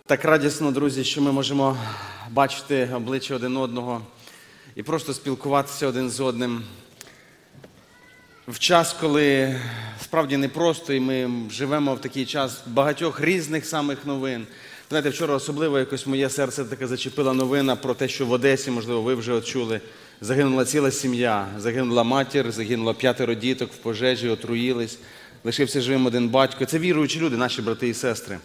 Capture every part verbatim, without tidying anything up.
Так радісно, друзі, що ми можемо бачити обличчя один одного і просто спілкуватися один з одним. В час, коли справді непросто, і ми живемо в такий час багатьох різних самих новин. Знаєте, вчора особливо якось моє серце таке зачепила новина про те, що в Одесі, можливо, ви вже чули, загинула ціла сім'я. Загинула матір, загинуло п'ятеро діток в пожежі, отруїлись, лишився живим один батько. Це віруючі люди, наші брати і сестри.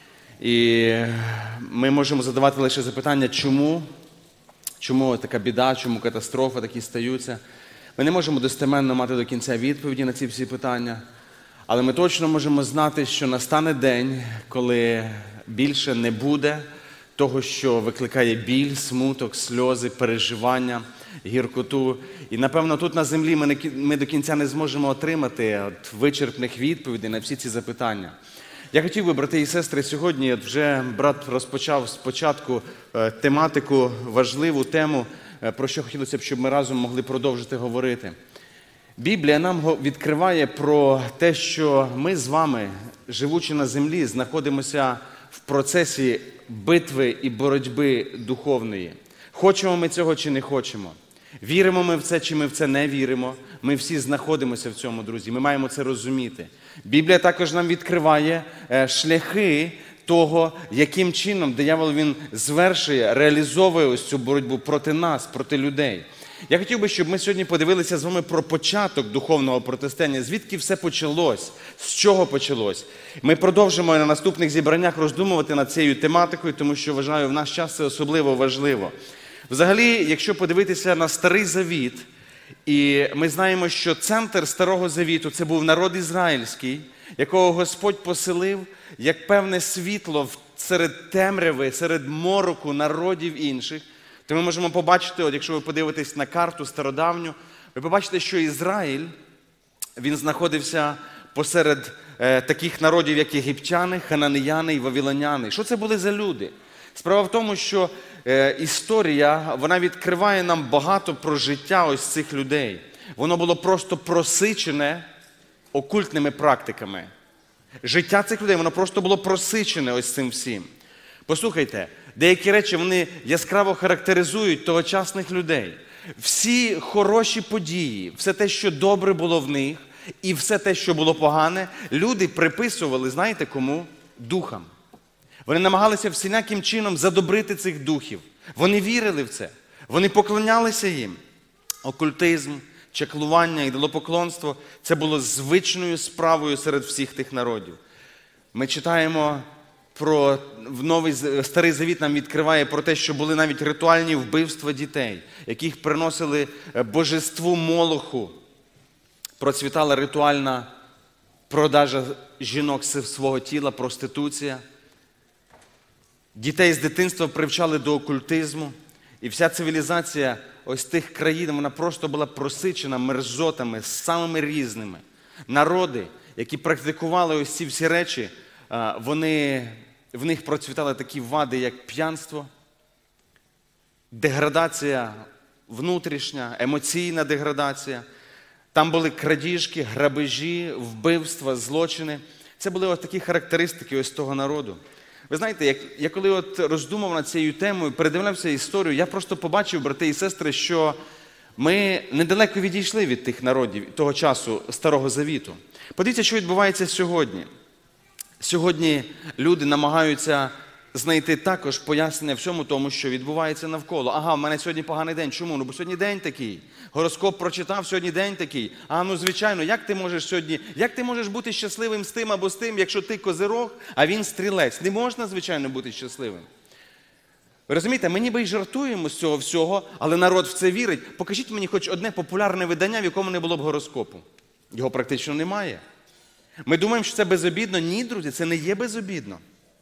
І ми можемо задавати лише запитання, чому, чому така біда, чому катастрофи такі стаються. Ми не можемо достеменно мати до кінця відповіді на ці всі питання, але ми точно можемо знати, що настане день, коли більше не буде того, що викликає біль, смуток, сльози, переживання, гіркоту. І, напевно, тут на землі ми, не, ми до кінця не зможемо отримати от вичерпних відповідей на всі ці запитання. Я хотів би, брати і сестри, сьогодні, от вже брат розпочав спочатку е, тематику, важливу тему, е, про що хотілося б, щоб ми разом могли продовжити говорити. Біблія нам відкриває про те, що ми з вами, живучи на землі, знаходимося в процесі битви і боротьби духовної. Хочемо ми цього чи не хочемо. Віримо ми в це, чи ми в це не віримо. Ми всі знаходимося в цьому, друзі. Ми маємо це розуміти. Біблія також нам відкриває шляхи того, яким чином диявол він звершує, реалізовує ось цю боротьбу проти нас, проти людей. Я хотів би, щоб ми сьогодні подивилися з вами про початок духовного протистояння, звідки все почалось, з чого почалось. Ми продовжимо на наступних зібраннях роздумувати над цією тематикою, тому що, вважаю, в наш час це особливо важливо. Взагалі, якщо подивитися на Старий Завіт, і ми знаємо, що центр Старого Завіту – це був народ ізраїльський, якого Господь поселив як певне світло серед темряви, серед мороку народів інших. То ми можемо побачити, от якщо ви подивитесь на карту стародавню, ви побачите, що Ізраїль, він знаходився посеред е, таких народів, як єгиптяни, хананеяни і вавилоняни. Що це були за люди? Справа в тому, що е, історія, вона відкриває нам багато про життя ось цих людей. Воно було просто просичене окультними практиками. Життя цих людей, воно просто було просичене ось цим всім. Послухайте, деякі речі, вони яскраво характеризують тогочасних людей. Всі хороші події, все те, що добре було в них, і все те, що було погане, люди приписували, знаєте кому? Духам. Вони намагалися всіляким чином задобрити цих духів. Вони вірили в це. Вони поклонялися їм. Окультизм, чаклування, ідолопоклонство – це було звичною справою серед всіх тих народів. Ми читаємо про в Новий Старий Завіт нам відкриває про те, що були навіть ритуальні вбивства дітей, яких приносили божеству Молоху. Процвітала ритуальна продажа жінок свого тіла, проституція. Дітей з дитинства привчали до окультизму. І вся цивілізація ось тих країн, вона просто була просичена мерзотами, самими різними. Народи, які практикували ось ці всі речі, вони, в них процвітали такі вади, як п'янство, деградація внутрішня, емоційна деградація. Там були крадіжки, грабежі, вбивства, злочини. Це були ось такі характеристики ось того народу. Ви знаєте, як, я коли от роздумав над цією темою, передивлявся історію, я просто побачив, брати і сестри, що ми недалеко відійшли від тих народів того часу Старого Завіту. Подивіться, що відбувається сьогодні. Сьогодні люди намагаються знайти також пояснення всьому тому, що відбувається навколо. Ага, в мене сьогодні поганий день. Чому? Ну, бо сьогодні день такий. Гороскоп прочитав, сьогодні день такий. А, ну, звичайно, як ти можеш сьогодні, як ти можеш бути щасливим з тим або з тим, якщо ти козирог, а він стрілець? Не можна, звичайно, бути щасливим. Ви розумієте, ми ніби й жартуємо з цього всього, але народ в це вірить. Покажіть мені хоч одне популярне видання, в якому не було б гороскопу. Його практично немає. Ми думаємо, що це безобідно. Ні, друзі, це не є безобідно.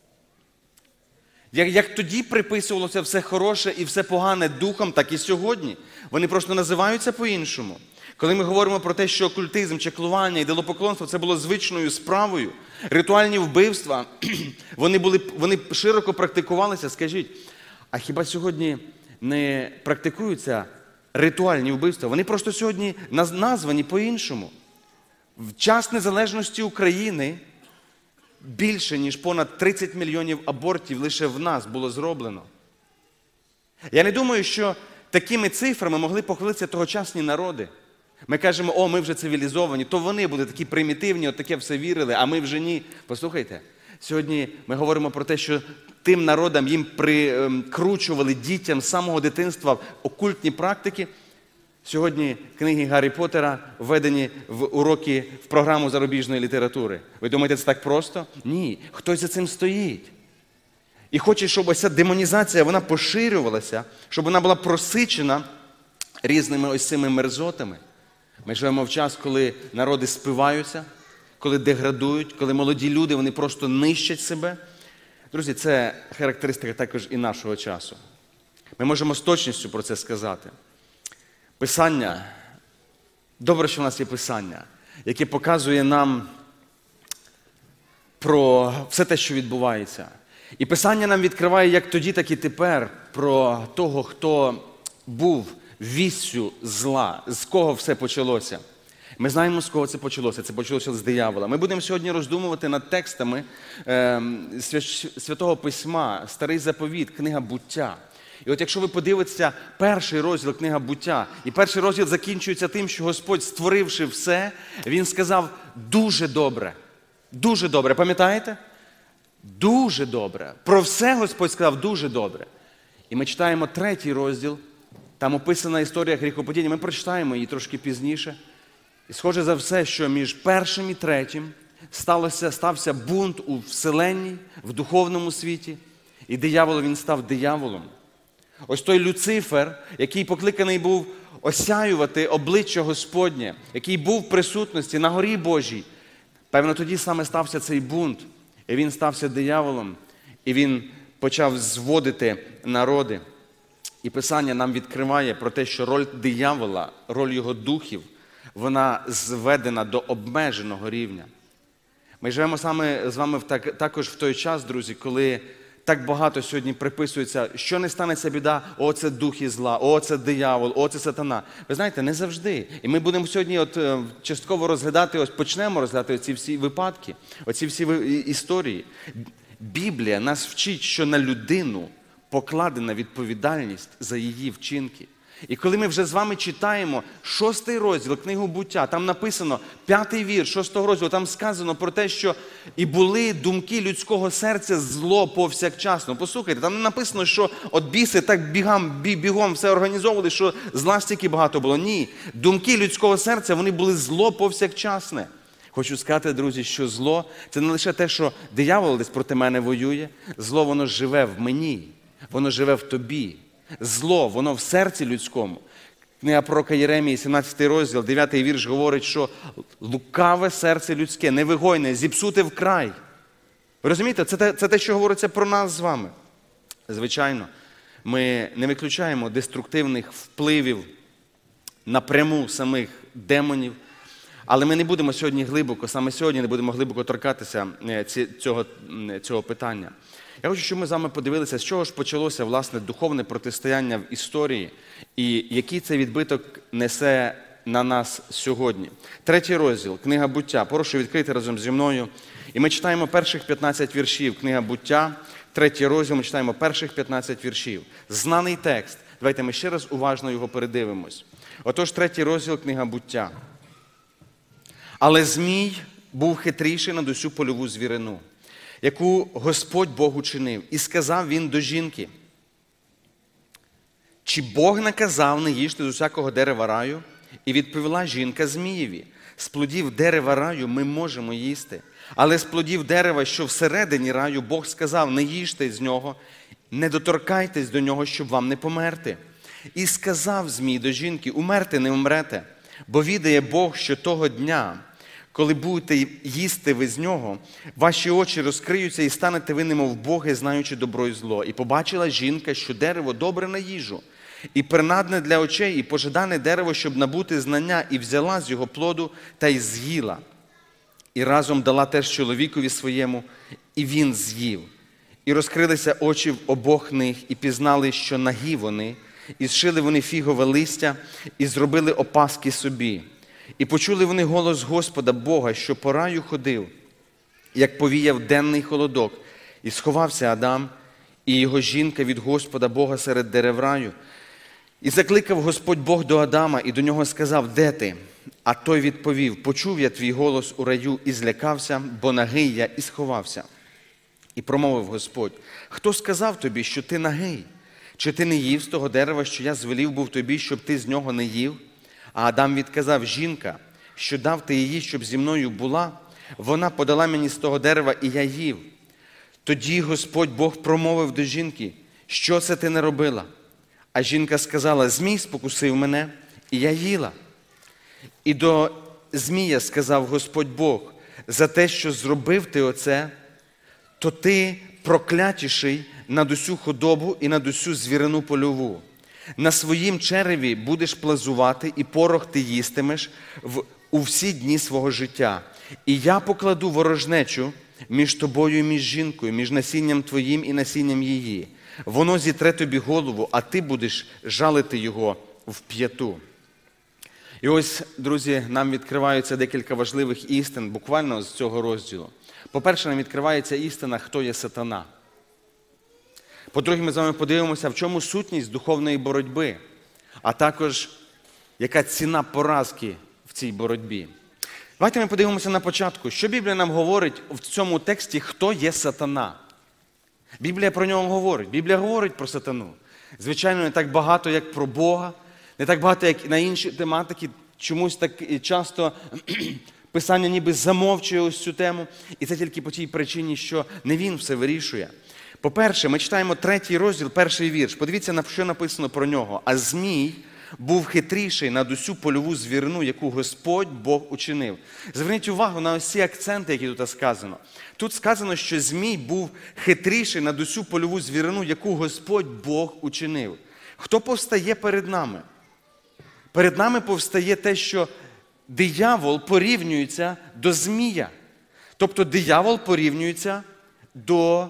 Як, як тоді приписувалося все хороше і все погане духом, так і сьогодні. Вони просто називаються по-іншому. Коли ми говоримо про те, що окультизм, чаклування, ідолопоклонство – це було звичною справою, ритуальні вбивства, вони, були, вони широко практикувалися, скажіть, а хіба сьогодні не практикуються ритуальні вбивства? Вони просто сьогодні названі по-іншому. В час незалежності України більше, ніж понад тридцять мільйонів абортів лише в нас було зроблено. Я не думаю, що такими цифрами могли похвалитися тогочасні народи. Ми кажемо, о, ми вже цивілізовані, то вони були такі примітивні, от таке все вірили, а ми вже ні. Послухайте, сьогодні ми говоримо про те, що тим народам їм прикручували дітям з самого дитинства окультні практики. Сьогодні книги Гаррі Поттера введені в уроки в програму зарубіжної літератури. Ви думаєте, це так просто? Ні. Хтось за цим стоїть. І хоче, щоб ось ця демонізація, вона поширювалася, щоб вона була просичена різними ось цими мерзотами. Ми живемо в час, коли народи спиваються, коли деградують, коли молоді люди, вони просто нищать себе. Друзі, це характеристика також і нашого часу. Ми можемо з точністю про це сказати. Писання, добре, що в нас є Писання, яке показує нам про все те, що відбувається. І Писання нам відкриває як тоді, так і тепер про того, хто був віссю зла, з кого все почалося. Ми знаємо, з кого це почалося. Це почалося з диявола. Ми будемо сьогодні роздумувати над текстами е, Святого Письма, Старий Заповіт, книга Буття. І от якщо ви подивитеся перший розділ книга Буття, і перший розділ закінчується тим, що Господь, створивши все, Він сказав дуже добре. Дуже добре. Пам'ятаєте? Дуже добре. Про все Господь сказав дуже добре. І ми читаємо третій розділ, там описана історія гріхопадіння. Ми прочитаємо її трошки пізніше. І схоже за все, що між першим і третім сталося, стався бунт у вселенній, в духовному світі. І диявол, він став дияволом. Ось той Люцифер, який покликаний був осяювати обличчя Господнє, який був в присутності на горі Божій. Певно, тоді саме стався цей бунт. І він стався дияволом. І він почав зводити народи. І Писання нам відкриває про те, що роль диявола, роль його духів, вона зведена до обмеженого рівня. Ми живемо саме з вами в так, також в той час, друзі, коли так багато сьогодні приписується, що не станеться біда, о, це духи зла, о, це диявол, о, це сатана. Ви знаєте, не завжди. І ми будемо сьогодні от, частково розглядати, ось почнемо розглядати ці всі випадки, оці всі історії. Біблія нас вчить, що на людину покладена відповідальність за її вчинки. І коли ми вже з вами читаємо шостий розділ книгу Буття, там написано, п'ятий вірш шостого розділу, там сказано про те, що і були думки людського серця зло повсякчасно. Послухайте, там не написано, що от біси так бігом, бігом все організовували, що зла стільки багато було. Ні, думки людського серця, вони були зло повсякчасне. Хочу сказати, друзі, що зло – це не лише те, що диявол десь проти мене воює, зло воно живе в мені, воно живе в тобі. Зло, воно в серці людському. Книга пророка Єремії, сімнадцятий розділ, дев'ятий вірш говорить, що лукаве серце людське, невигойне, зіпсуте вкрай. Ви розумієте, це те, це те, що говориться про нас з вами. Звичайно, ми не виключаємо деструктивних впливів напряму самих демонів, але ми не будемо сьогодні глибоко, саме сьогодні не будемо глибоко торкатися цього, цього питання. Я хочу, щоб ми з вами подивилися, з чого ж почалося, власне, духовне протистояння в історії і який цей відбиток несе на нас сьогодні. Третій розділ, книга Буття. Прошу відкрити разом зі мною. І ми читаємо перших п'ятнадцять віршів. Книга Буття, третій розділ, ми читаємо перших п'ятнадцять віршів. Знаний текст. Давайте ми ще раз уважно його передивимось. Отож, третій розділ, книга Буття. Але Змій був хитріший над усю польову звірину, яку Господь Бог учинив. І сказав він до жінки: чи Бог наказав не їжте з усякого дерева раю? І відповіла жінка Змієві: з плодів дерева раю ми можемо їсти, але з плодів дерева, що всередині раю, Бог сказав: не їжте з нього, не доторкайтесь до нього, щоб вам не померти. І сказав Змій до жінки: умерти не умрете, бо відає Бог, що того дня, коли будете їсти ви з нього, ваші очі розкриються і станете ви немов боги, знаючи добро і зло. І побачила жінка, що дерево добре на їжу, і принадне для очей, і пожадане дерево, щоб набути знання, і взяла з його плоду та й з'їла. І разом дала теж чоловікові своєму, і він з'їв. І розкрилися очі в обох них, і пізнали, що нагі вони, і зшили вони фігове листя, і зробили опаски собі. І почули вони голос Господа Бога, що по раю ходив, як повіяв денний холодок. І сховався Адам і його жінка від Господа Бога серед дерев раю. І закликав Господь Бог до Адама і до нього сказав: «Де ти?» А той відповів: «Почув я твій голос у раю і злякався, бо нагий я і сховався». І промовив Господь: «Хто сказав тобі, що ти нагий? Чи ти не їв з того дерева, що я звелів був тобі, щоб ти з нього не їв?» А Адам відказав: «Жінка, що дав ти її, щоб зі мною була, вона подала мені з того дерева, і я їв». Тоді Господь Бог промовив до жінки: «Що це ти не робила?» А жінка сказала: «Змій спокусив мене, і я їла». І до змія сказав Господь Бог: «За те, що зробив ти оце, то ти проклятіший над усю худобу і над усю звірину польову. На своїм череві будеш плазувати, і порох ти їстимеш в, у всі дні свого життя. І я покладу ворожнечу між тобою і між жінкою, між насінням твоїм і насінням її. Воно зітре тобі голову, а ти будеш жалити його в п'яту». І ось, друзі, нам відкриваються декілька важливих істин буквально з цього розділу. По-перше, нам відкривається істина, хто є сатана. По-друге, ми з вами подивимося, в чому сутність духовної боротьби, а також яка ціна поразки в цій боротьбі. Давайте ми подивимося на початку, що Біблія нам говорить в цьому тексті, хто є сатана. Біблія про нього говорить. Біблія говорить про сатану. Звичайно, не так багато, як про Бога, не так багато, як на інші тематики. Чомусь так часто Писання ніби замовчує ось цю тему. І це тільки по тій причині, що не він все вирішує. По-перше, ми читаємо третій розділ, перший вірш. Подивіться, що написано про нього. «А Змій був хитріший над усю польову звірину, яку Господь Бог учинив». Зверніть увагу на ось ці акценти, які тут сказано. Тут сказано, що Змій був хитріший над усю польову звірину, яку Господь Бог учинив. Хто повстає перед нами? Перед нами повстає те, що диявол порівнюється до Змія. Тобто диявол порівнюється до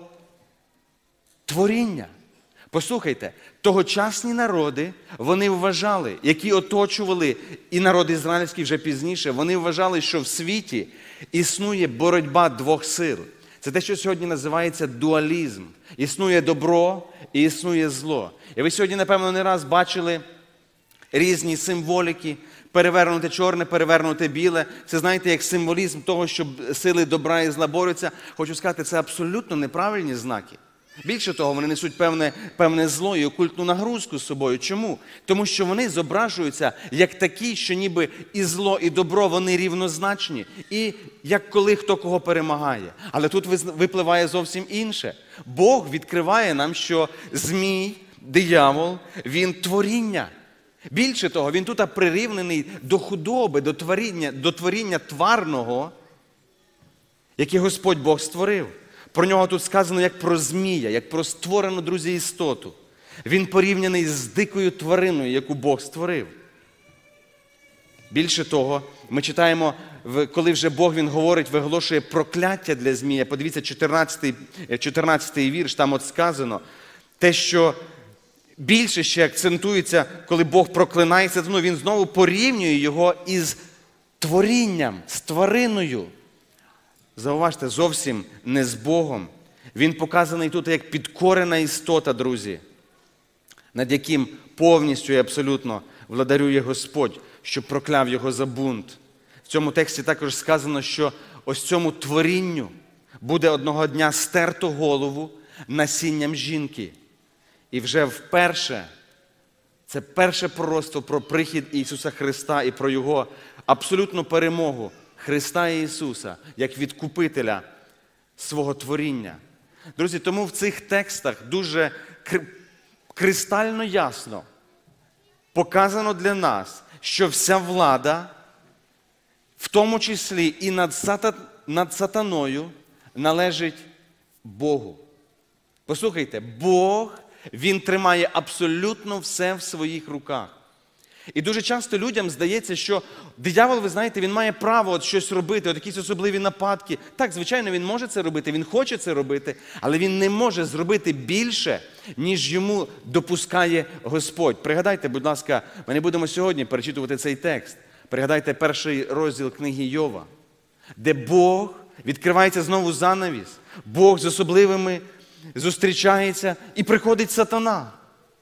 творіння. Послухайте, тогочасні народи, вони вважали, які оточували, і народ ізраїльський вже пізніше, вони вважали, що в світі існує боротьба двох сил. Це те, що сьогодні називається дуалізм. Існує добро і існує зло. І ви сьогодні, напевно, не раз бачили різні символіки, перевернуте чорне, перевернуте біле. Це, знаєте, як символізм того, що сили добра і зла борються. Хочу сказати, це абсолютно неправильні знаки. Більше того, вони несуть певне, певне зло і окультну нагрузку з собою. Чому? Тому що вони зображуються як такі, що ніби і зло, і добро, вони рівнозначні. І як коли хто кого перемагає. Але тут випливає зовсім інше. Бог відкриває нам, що Змій, диявол, він творіння. Більше того, він тут прирівнений до худоби, до творіння, до творіння тварного, яке Господь Бог створив. Про нього тут сказано як про змія, як про створену, друзі, істоту. Він порівняний з дикою твариною, яку Бог створив. Більше того, ми читаємо, коли вже Бог, він говорить, виголошує прокляття для змія. Подивіться, чотирнадцятий, чотирнадцятий вірш, там от сказано, те, що більше ще акцентується, коли Бог проклинає сатану, він знову порівнює його із творінням, з твариною. Зауважте, зовсім не з Богом. Він показаний тут як підкорена істота, друзі, над яким повністю і абсолютно владарює Господь, що прокляв його за бунт. В цьому тексті також сказано, що ось цьому творінню буде одного дня стерто голову насінням жінки. І вже вперше, це перше пророцтво про прихід Ісуса Христа і про Його абсолютну перемогу Христа і Ісуса, як відкупителя свого творіння. Друзі, тому в цих текстах дуже кристально ясно показано для нас, що вся влада, в тому числі і над, сата... над сатаною, належить Богу. Послухайте, Бог, Він тримає абсолютно все в своїх руках. І дуже часто людям здається, що диявол, ви знаєте, він має право от щось робити, от якісь особливі нападки. Так, звичайно, він може це робити, він хоче це робити, але він не може зробити більше, ніж йому допускає Господь. Пригадайте, будь ласка, ми не будемо сьогодні перечитувати цей текст. Пригадайте перший розділ книги Йова, де Бог відкривається знову занавіс, Бог з особливими зустрічається і приходить сатана.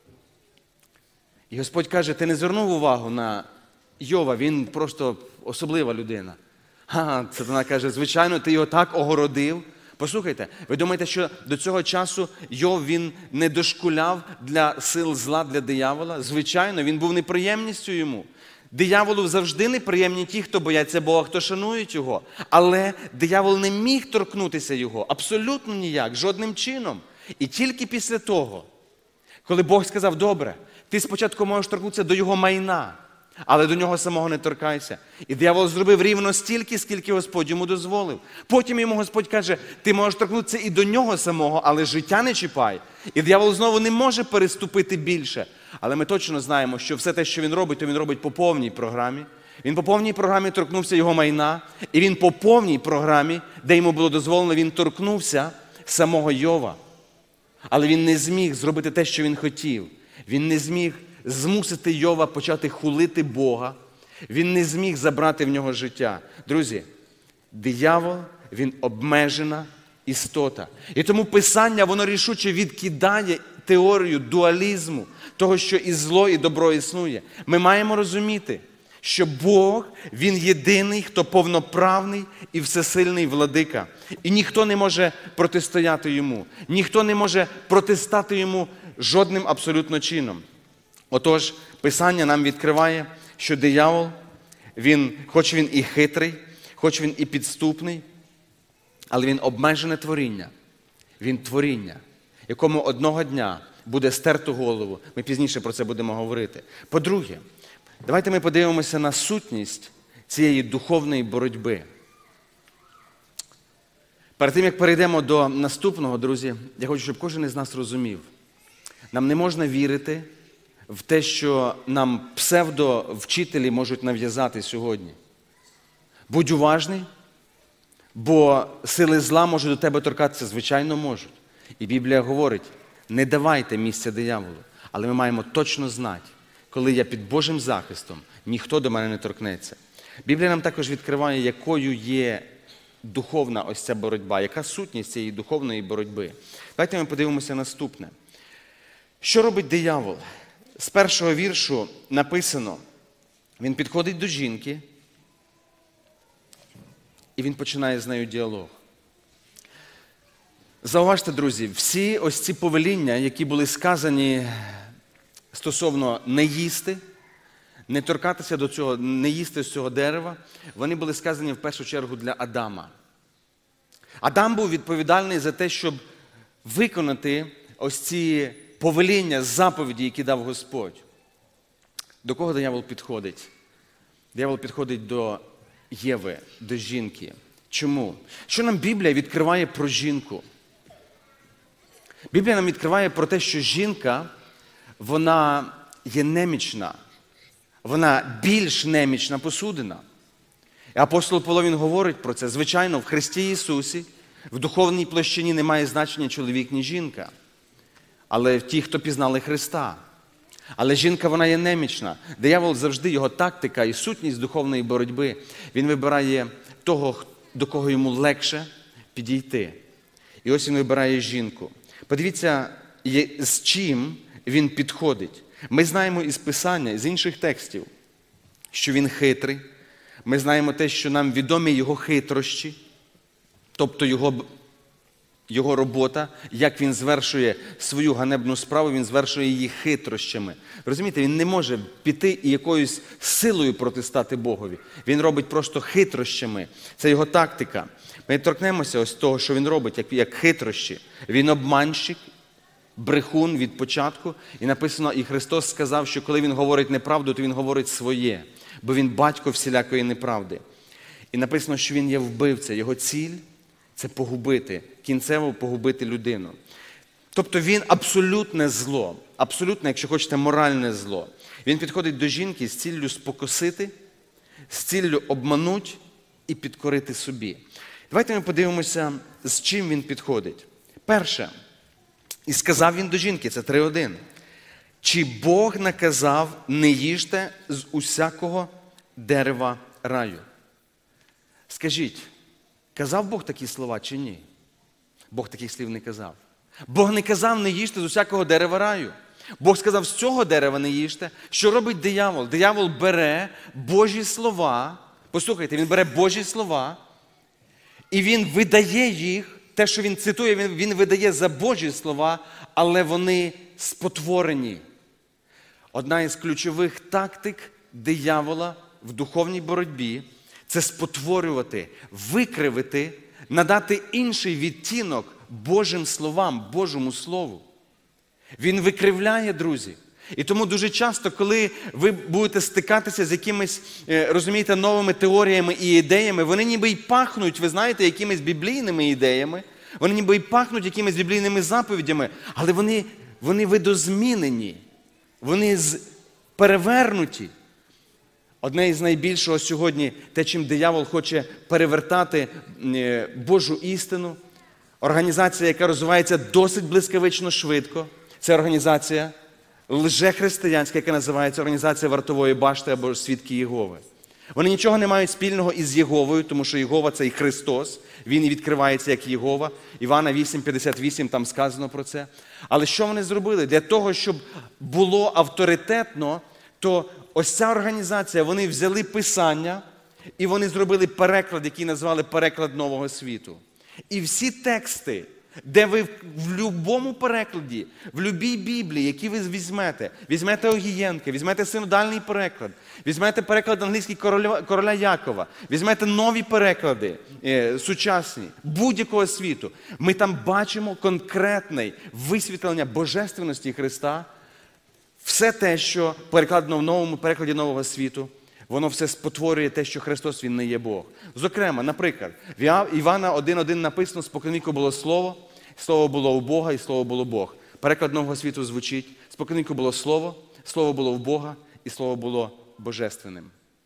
І Господь каже, ти не звернув увагу на Йова, він просто особлива людина. А сатана каже, звичайно, ти його так огородив. Послухайте, ви думаєте, що до цього часу Йов, він не дошкуляв для сил зла, для диявола? Звичайно, він був неприємністю йому. Дияволу завжди неприємні ті, хто бояться Бога, хто шанують Його. Але диявол не міг торкнутися Його, абсолютно ніяк, жодним чином. І тільки після того, коли Бог сказав, добре, ти спочатку можеш торкнутися до Його майна, але до Нього самого не торкайся. І диявол зробив рівно стільки, скільки Господь йому дозволив. Потім йому Господь каже, ти можеш торкнутися і до Нього самого, але життя не чіпай. І диявол знову не може переступити більше. Але ми точно знаємо, що все те, що він робить, то він робить по повній програмі. Він по повній програмі торкнувся Його майна, і він по повній програмі, де йому було дозволено, він торкнувся самого Йова. Але він не зміг зробити те, що він хотів. Він не зміг змусити Йова почати хулити Бога. Він не зміг забрати в нього життя. Друзі, диявол, він обмежена істота. І тому Писання, воно рішуче відкидає теорію дуалізму, того, що і зло, і добро існує. Ми маємо розуміти, що Бог, Він єдиний, хто повноправний і всесильний владика. І ніхто не може протистояти Йому. Ніхто не може протистати Йому жодним абсолютно чином. Отож, Писання нам відкриває, що диявол, він, хоч він і хитрий, хоч він і підступний, але він обмежене творіння. Він творіння, якому одного дня буде стерто голову. Ми пізніше про це будемо говорити. По-друге, давайте ми подивимося на сутність цієї духовної боротьби. Перед тим, як перейдемо до наступного, друзі, я хочу, щоб кожен із нас розумів. Нам не можна вірити в те, що нам псевдовчителі можуть нав'язати сьогодні. Будь уважний, бо сили зла можуть до тебе торкатися, звичайно, можуть. І Біблія говорить, не давайте місця дияволу. Але ми маємо точно знати, коли я під Божим захистом, ніхто до мене не торкнеться. Біблія нам також відкриває, якою є духовна ось ця боротьба, яка сутність цієї духовної боротьби. Давайте ми подивимося наступне. Що робить диявол? З першого віршу написано, він підходить до жінки, і він починає з нею діалог. Зауважте, друзі, всі ось ці повеління, які були сказані стосовно не їсти, не торкатися до цього, не їсти з цього дерева, вони були сказані в першу чергу для Адама. Адам був відповідальний за те, щоб виконати ось ці повеління, заповіді, які дав Господь. До кого диявол підходить? Диявол підходить до Єви, до жінки. Чому? Що нам Біблія відкриває про жінку? Біблія нам відкриває про те, що жінка, вона є немічна. Вона більш немічна посудина. І апостол Павло, він говорить про це. Звичайно, в Христі Ісусі в духовній площині немає значення чоловік, ні жінка. Але в ті, хто пізнали Христа. Але жінка, вона є немічна. Диявол завжди, його тактика і сутність духовної боротьби, він вибирає того, до кого йому легше підійти. І ось він вибирає жінку. Подивіться, з чим він підходить. Ми знаємо із Писання, з інших текстів, що він хитрий. Ми знаємо те, що нам відомі його хитрощі, тобто його, його робота, як він звершує свою ганебну справу, він звершує її хитрощами. Розумієте, він не може піти і якоюсь силою протистати Богові. Він робить просто хитрощами. Це його тактика. Ми торкнемося ось того, що він робить, як, як хитрощі. Він обманщик, брехун від початку. І написано, і Христос сказав, що коли він говорить неправду, то він говорить своє. Бо він батько всілякої неправди. І написано, що він є вбивця. Його ціль – це погубити, кінцево погубити людину. Тобто він абсолютне зло, абсолютне, якщо хочете, моральне зло. Він підходить до жінки з ціллю спокусити, з ціллю обмануть і підкорити собі. Давайте ми подивимося, з чим він підходить. Перше, і сказав він до жінки, це три один. Чи Бог наказав, не їжте з усякого дерева раю? Скажіть, Казав Бог такі слова чи ні? Бог таких слів не казав. Бог не казав, не їжте з усякого дерева раю. Бог сказав, з цього дерева не їжте. Що робить диявол? Диявол бере Божі слова, послухайте, він бере Божі слова, і він видає їх, те, що він цитує, він, він видає за Божі слова, але вони спотворені. Одна із ключових тактик диявола в духовній боротьбі – це спотворювати, викривити, надати інший відтінок Божим словам, Божому Слову. Він викривляє, друзі. І тому дуже часто, коли ви будете стикатися з якимись, розумієте, новими теоріями і ідеями, вони ніби й пахнуть, ви знаєте, якимись біблійними ідеями, вони ніби й пахнуть якимись біблійними заповідями, але вони, вони видозмінені, вони перевернуті. Одне із найбільшого сьогодні, те, чим диявол хоче перевертати Божу істину, організація, яка розвивається досить блискавично швидко, це організація лжехристиянська, яка називається Організація Вартової башти або Свідки Єгови. Вони нічого не мають спільного із Єговою, тому що Єгова – це і Христос, він і відкривається як Єгова. Івана вісім п'ятдесят вісім, там сказано про це. Але що вони зробили? Для того, щоб було авторитетно, то ось ця організація, вони взяли Писання і вони зробили переклад, який назвали переклад Нового світу. І всі тексти, де ви в будь-якому перекладі, в будь-якій Біблії, які ви візьмете, візьмете Огієнка, візьмете синодальний переклад, візьмете переклад англійський короля, короля Якова, візьмете нові переклади, е, сучасні, будь-якого світу, ми там бачимо конкретне висвітлення божественності Христа. Все те, що перекладено в новому перекладі Нового світу, воно все спотворює те, що Христос, Він не є Бог. Зокрема, наприклад, в Івана один один написано, споконвіку було Слово, Слово було у Бога, і Слово було Бог. Переклад Нового світу звучить, споконвіку було Слово, Слово було в Бога, і Слово було божественним.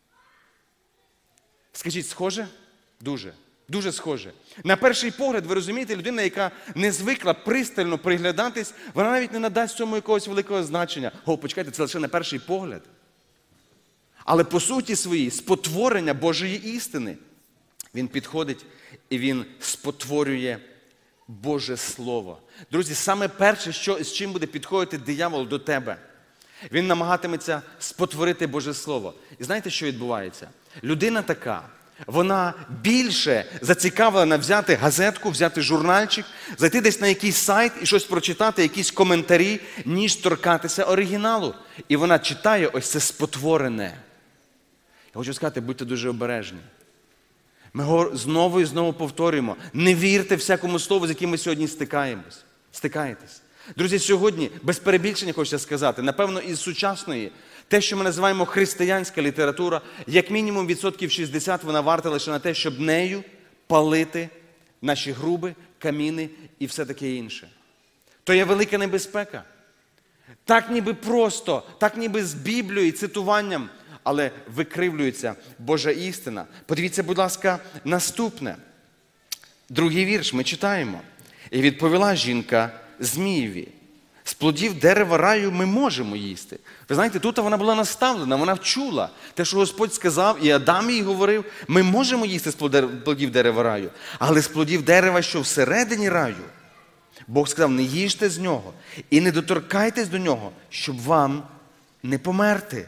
Скажіть, схоже? Дуже. Дуже схоже. На перший погляд, ви розумієте, людина, яка не звикла пристально приглядатись, вона навіть не надасть цьому якогось великого значення. О, почекайте, це лише на перший погляд. Але по суті своїй, спотворення Божої істини, він підходить і він спотворює Боже Слово. Друзі, саме перше, що, з чим буде підходити диявол до тебе, він намагатиметься спотворити Боже Слово. І знаєте, що відбувається? Людина така, вона більше зацікавлена взяти газетку, взяти журнальчик, зайти десь на якийсь сайт і щось прочитати, якісь коментарі, ніж торкатися оригіналу. І вона читає ось це спотворене. Я хочу сказати, будьте дуже обережні. Ми знову і знову повторюємо, не вірте всякому слову, з яким ми сьогодні стикаємось, стикаєтесь. Друзі, сьогодні, без перебільшення хочеться сказати, напевно, із сучасної, те, що ми називаємо християнська література, як мінімум відсотків шістдесят вона варта лише на те, щоб нею палити наші груби, каміни і все таке інше. То є велика небезпека. Так ніби просто, так ніби з Біблією і цитуванням, але викривлюється Божа істина. Подивіться, будь ласка, наступне. Другий вірш ми читаємо. І відповіла жінка Змієві: з плодів дерева раю ми можемо їсти. Ви знаєте, тут вона була наставлена, вона вчула те, що Господь сказав, і Адам їй говорив, ми можемо їсти з плодів дерева раю, але з плодів дерева, що всередині раю, Бог сказав, не їжте з нього і не доторкайтесь до нього, щоб вам не померти.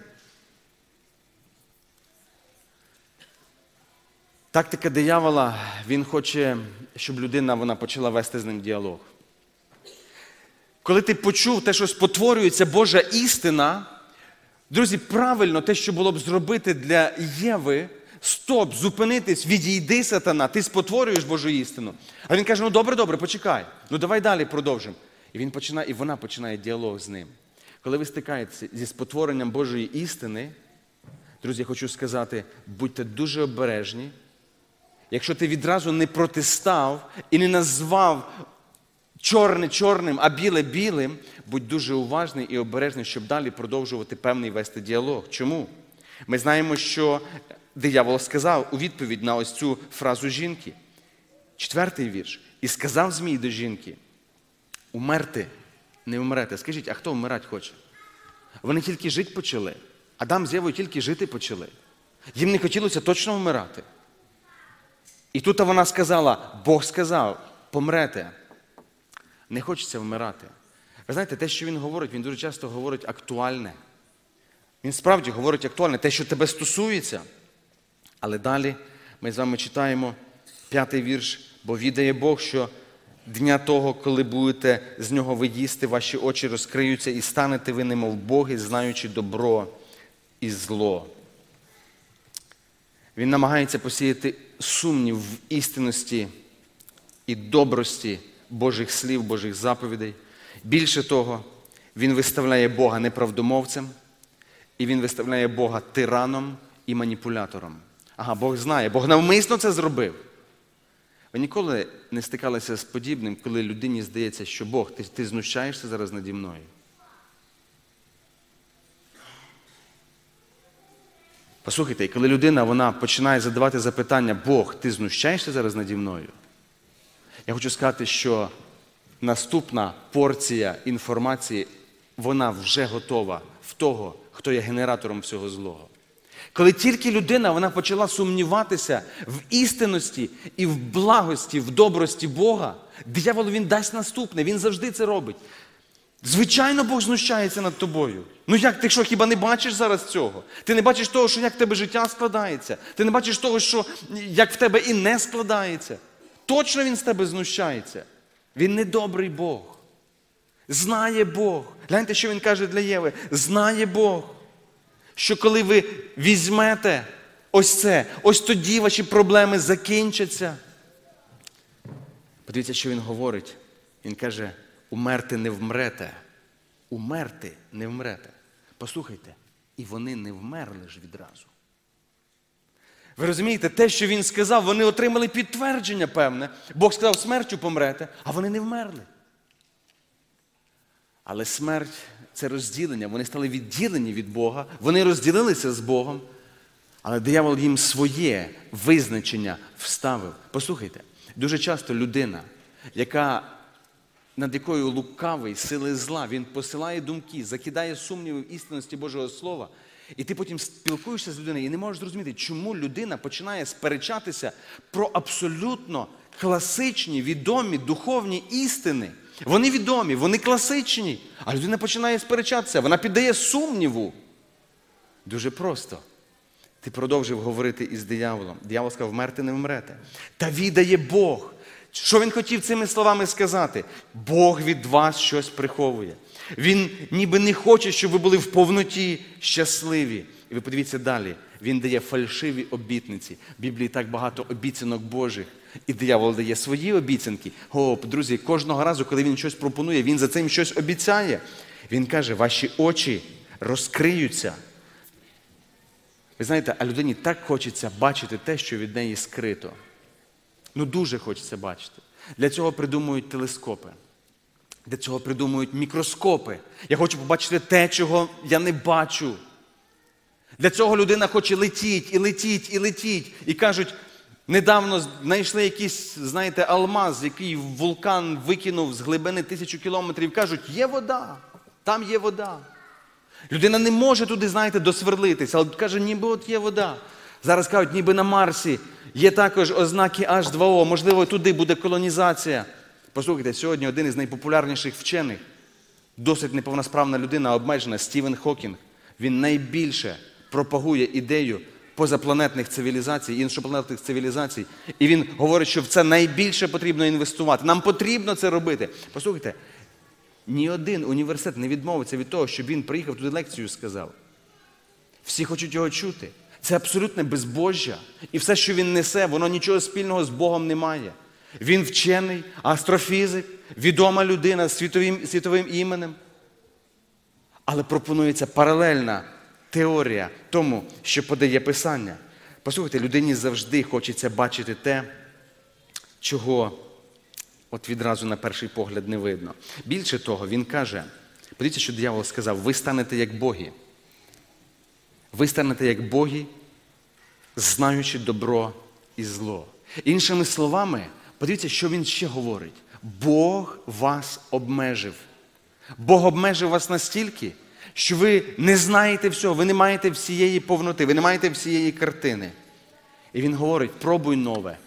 Тактика диявола, він хоче, щоб людина вона почала вести з ним діалог. Коли ти почув те, що спотворюється Божа істина, друзі, правильно те, що було б зробити для Єви, стоп, зупинитись, відійди, сатана, ти спотворюєш Божу істину. А він каже, ну добре, добре, почекай, ну давай далі продовжимо. І він починає, і вона починає діалог з ним. Коли ви стикаєтеся зі спотворенням Божої істини, друзі, я хочу сказати, будьте дуже обережні. Якщо ти відразу не протистав і не назвав чорне чорним, а біле білим, будь дуже уважний і обережний, щоб далі продовжувати певний вести діалог. Чому? Ми знаємо, що диявол сказав у відповідь на ось цю фразу жінки. Четвертий вірш. І сказав Змій до жінки: умерти не умрете. Скажіть, а хто вмирати хоче? Вони тільки жити почали. Адам з Євою тільки жити почали. Їм не хотілося точно вмирати. І тут вона сказала, Бог сказав, помрете. Не хочеться вмирати. Ви знаєте, те, що він говорить, він дуже часто говорить актуальне. Він справді говорить актуальне, те, що тебе стосується. Але далі ми з вами читаємо п'ятий вірш. Бо відає Бог, що дня того, коли будете з нього ви їсти, ваші очі розкриються і станете ви немов боги, знаючи добро і зло. Він намагається посіяти сумнів в істинності і добрості Божих слів, Божих заповідей. Більше того, він виставляє Бога неправдомовцем, і він виставляє Бога тираном і маніпулятором. Ага, Бог знає, Бог навмисно це зробив. Ви ніколи не стикалися з подібним, коли людині здається, що Бог, ти, ти знущаєшся зараз наді мною? Послухайте, коли людина вона починає задавати запитання, Бог, ти знущаєшся зараз наді мною? Я хочу сказати, що наступна порція інформації, вона вже готова в того, хто є генератором всього злого. Коли тільки людина вона почала сумніватися в істинності і в благості, в добрості Бога, диявол він дасть наступне, він завжди це робить. Звичайно, Бог знущається над тобою. Ну як, ти що, хіба не бачиш зараз цього? Ти не бачиш того, що як в тебе життя складається? Ти не бачиш того, що як в тебе і не складається? Точно він з тебе знущається. Він не добрий Бог. Знає Бог. Гляньте, що він каже для Єви. Знає Бог, що коли ви візьмете ось це, ось тоді ваші проблеми закінчаться. Подивіться, що він говорить. Він каже, умерти не вмрете. Умерти не вмрете. Послухайте, і вони не вмерли ж відразу. Ви розумієте, те, що він сказав, вони отримали підтвердження певне. Бог сказав, смертю помрете, а вони не вмерли. Але смерть – це розділення. Вони стали відділені від Бога, вони розділилися з Богом, але диявол їм своє визначення вставив. Послухайте, дуже часто людина, яка, над якою лукавий, сили зла, він посилає думки, закидає сумніви в істинності Божого Слова, і ти потім спілкуєшся з людиною і не можеш зрозуміти, чому людина починає сперечатися про абсолютно класичні, відомі, духовні істини. Вони відомі, вони класичні, а людина починає сперечатися, вона піддає сумніву. Дуже просто. Ти продовжив говорити із дияволом. Диявол сказав, вмерти не вмрете. Та відає Бог. Що він хотів цими словами сказати? Бог від вас щось приховує. Він ніби не хоче, щоб ви були в повноті щасливі. І ви подивіться далі. Він дає фальшиві обітниці. В Біблії так багато обіцянок Божих. І диявол дає свої обіцянки. О, друзі, кожного разу, коли він щось пропонує, він за цим щось обіцяє. Він каже, ваші очі розкриються. Ви знаєте, а людині так хочеться бачити те, що від неї скрито. Ну дуже хочеться бачити. Для цього придумують телескопи. Для цього придумують мікроскопи. Я хочу побачити те, чого я не бачу. Для цього людина хоче летіть, і летіть, і летіть. І кажуть, недавно знайшли якийсь, знаєте, алмаз, який вулкан викинув з глибини тисячу кілометрів. Кажуть, є вода, там є вода. Людина не може туди, знаєте, досверлитися, але каже, ніби от є вода. Зараз кажуть, ніби на Марсі є також ознаки аш два о, можливо, туди буде колонізація. Послухайте, сьогодні один із найпопулярніших вчених, досить неповносправна людина, обмежена, Стівен Хокінг, він найбільше пропагує ідею позапланетних цивілізацій, іншопланетних цивілізацій. І він говорить, що в це найбільше потрібно інвестувати. Нам потрібно це робити. Послухайте, ні один університет не відмовиться від того, щоб він приїхав туди лекцію сказав. Всі хочуть його чути. Це абсолютне безбожжя. І все, що він несе, воно нічого спільного з Богом не має. Він вчений, астрофізик, відома людина з світовим, світовим іменем. Але пропонується паралельна теорія тому, що подає Писання. Послухайте, людині завжди хочеться бачити те, чого от відразу на перший погляд не видно. Більше того, він каже, подивіться, що диявол сказав, ви станете як боги. Ви станете як боги, знаючи добро і зло. Іншими словами, подивіться, що він ще говорить. Бог вас обмежив. Бог обмежив вас настільки, що ви не знаєте всього, ви не маєте всієї повноти, ви не маєте всієї картини. І він говорить, пробуй нове,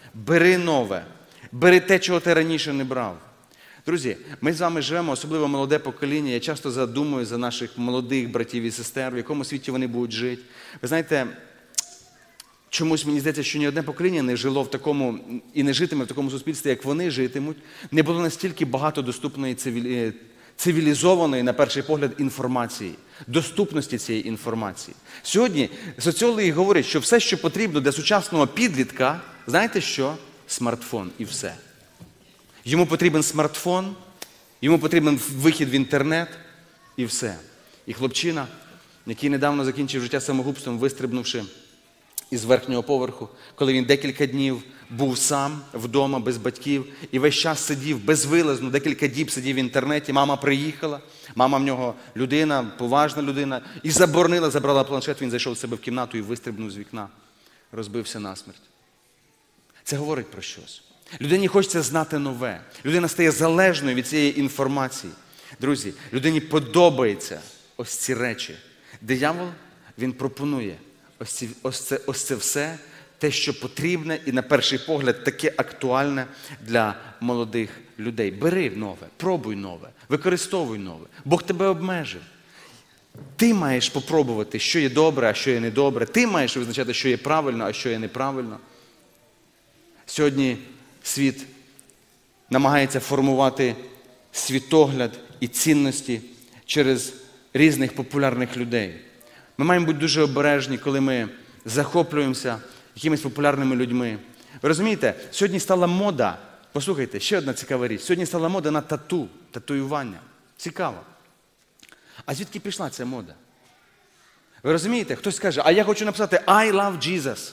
Бери нове. Бери те, чого ти раніше не брав. Друзі, ми з вами живемо, особливо молоде покоління. Я часто задумую за наших молодих братів і сестер, в якому світі вони будуть жити. Ви знаєте, чомусь мені здається, що ні одне покоління не жило в такому і не житиме в такому суспільстві, як вони житимуть. Не було настільки багато доступної цивілі... цивілізованої, на перший погляд, інформації, доступності цієї інформації. Сьогодні соціологи говорять, що все, що потрібно для сучасного підлітка, знаєте що? Смартфон і все. Йому потрібен смартфон, йому потрібен вихід в інтернет і все. І хлопчина, який недавно закінчив життя самогубством, вистрибнувши із верхнього поверху, коли він декілька днів був сам вдома, без батьків, і весь час сидів безвилазно, декілька діб сидів в інтернеті, мама приїхала, мама в нього людина, поважна людина, і заборонила, забрала планшет, він зайшов до себе в кімнату і вистрибнув з вікна, розбився насмерть. Це говорить про щось. Людині хочеться знати нове. Людина стає залежною від цієї інформації. Друзі, людині подобаються ось ці речі. Диявол, він пропонує ось, ці, ось, це, ось це все, те, що потрібне і на перший погляд таке актуальне для молодих людей. Бери нове, пробуй нове, використовуй нове. Бог тебе обмежив. Ти маєш попробувати, що є добре, а що є недобре. Ти маєш визначати, що є правильно, а що є неправильно. Сьогодні світ намагається формувати світогляд і цінності через різних популярних людей. Ми маємо бути дуже обережні, коли ми захоплюємося якимись популярними людьми. Ви розумієте, сьогодні стала мода, послухайте, ще одна цікава річ, сьогодні стала мода на тату, татуювання. Цікаво. А звідки пішла ця мода? Ви розумієте, хтось скаже, а я хочу написати I love Jesus.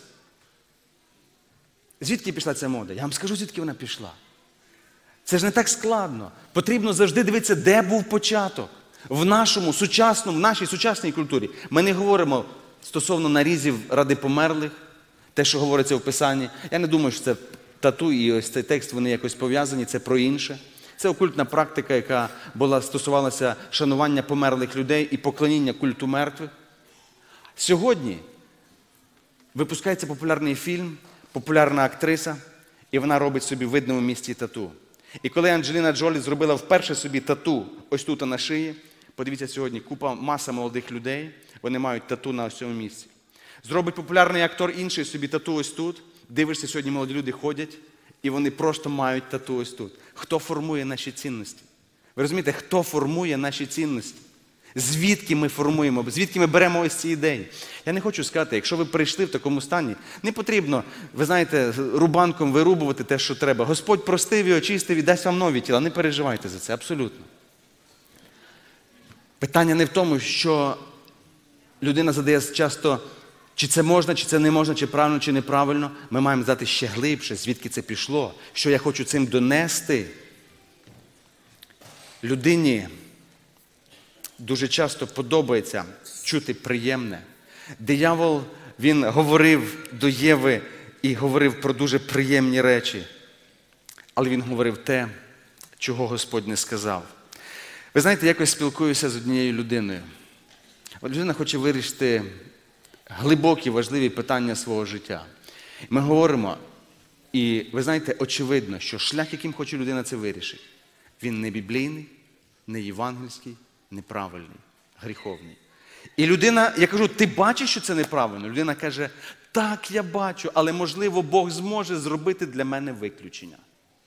Звідки пішла ця мода? Я вам скажу, звідки вона пішла. Це ж не так складно. Потрібно завжди дивитися, де був початок. В нашому сучасному, в нашій сучасній культурі. Ми не говоримо стосовно нарізів ради померлих, те, що говориться в Писанні. Я не думаю, що це тату і ось цей текст, вони якось пов'язані, це про інше. Це окультна практика, яка була, стосувалася шанування померлих людей і поклоніння культу мертвих. Сьогодні випускається популярний фільм, популярна актриса, і вона робить собі в видному місці тату. І коли Анджеліна Джолі зробила вперше собі тату ось тут на шиї, подивіться сьогодні, купа, маса молодих людей, вони мають тату на ось цьому місці. Зробить популярний актор інший собі тату ось тут, дивишся, сьогодні молоді люди ходять, і вони просто мають тату ось тут. Хто формує наші цінності? Ви розумієте, хто формує наші цінності? Звідки ми формуємо, звідки ми беремо ось ці ідеї? Я не хочу сказати, якщо ви прийшли в такому стані, не потрібно, ви знаєте, рубанком вирубувати те, що треба. Господь простив і очистив і дасть вам нові тіла. Не переживайте за це, абсолютно. Питання не в тому, що людина задає часто, чи це можна, чи це не можна, чи правильно, чи неправильно. Ми маємо знати ще глибше, звідки це пішло, що я хочу цим донести. Людині дуже часто подобається чути приємне. Диявол, він говорив до Єви і говорив про дуже приємні речі. Але він говорив те, чого Господь не сказав. Ви знаєте, якось спілкуюся з однією людиною. От людина хоче вирішити глибокі, важливі питання свого життя. Ми говоримо, і ви знаєте, очевидно, що шлях, яким хоче людина це вирішити, він не біблійний, не євангельський, неправильний, гріховний. І людина, я кажу, ти бачиш, що це неправильно? Людина каже, так, я бачу, але, можливо, Бог зможе зробити для мене виключення.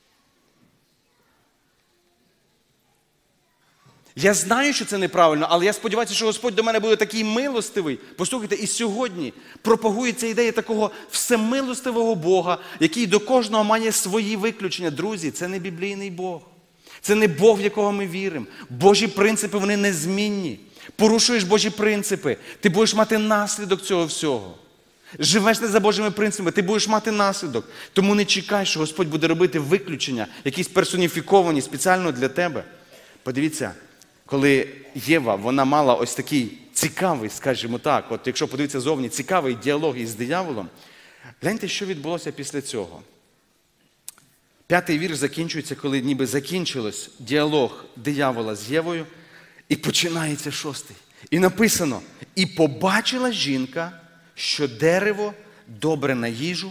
Я знаю, що це неправильно, але я сподіваюся, що Господь до мене буде такий милостивий. Послухайте, і сьогодні пропагується ідея такого всемилостивого Бога, який до кожного має свої виключення. Друзі, це не біблійний Бог. Це не Бог, в якого ми віримо. Божі принципи, вони незмінні. Порушуєш Божі принципи, ти будеш мати наслідок цього всього. Живеш не за Божими принципами, ти будеш мати наслідок. Тому не чекай, що Господь буде робити виключення, якісь персоніфіковані спеціально для тебе. Подивіться, коли Єва, вона мала ось такий цікавий, скажімо так, от якщо подивитися зовні, цікавий діалог із дияволом, гляньте, що відбулося після цього. П'ятий вірш закінчується, коли ніби закінчилось діалог диявола з Євою, і починається шостий. І написано, і побачила жінка, що дерево добре на їжу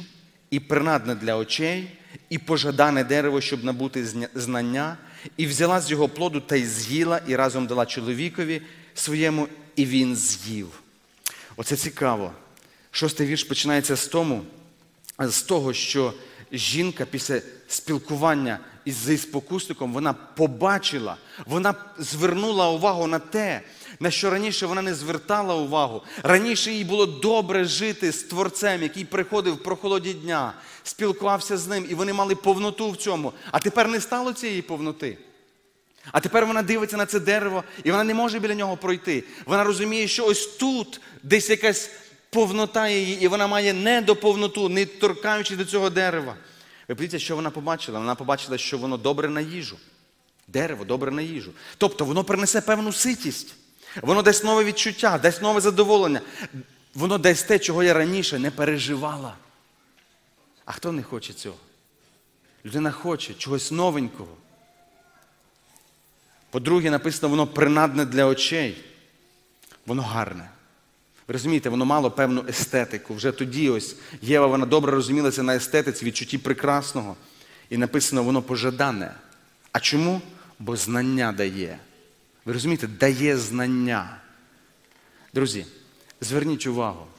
і принадне для очей, і пожадане дерево, щоб набути знання, і взяла з його плоду та й з'їла, і разом дала чоловікові своєму, і він з'їв. Оце цікаво. Шостий вірш починається з, тому, з того, що жінка після спілкування із спокусником, вона побачила, вона звернула увагу на те, на що раніше вона не звертала увагу. Раніше їй було добре жити з Творцем, який приходив в прохолоді дня, спілкувався з ним, і вони мали повноту в цьому. А тепер не стало цієї повноти. А тепер вона дивиться на це дерево, і вона не може біля нього пройти. Вона розуміє, що ось тут десь якась повнота її, і вона має недоповноту, не торкаючись до цього дерева. Ви подивіться, що вона побачила? Вона побачила, що воно добре на їжу. Дерево добре на їжу. Тобто воно принесе певну ситість. Воно дасть нове відчуття, дасть нове задоволення. Воно дасть те, чого я раніше не переживала. А хто не хоче цього? Людина хоче чогось новенького. По-друге, написано, воно принадне для очей. Воно гарне. Ви розумієте, воно мало певну естетику. Вже тоді ось Єва, вона добре розумілася на естетиці, відчутті прекрасного. І написано, воно пожадане. А чому? Бо знання дає. Ви розумієте, дає знання. Друзі, зверніть увагу.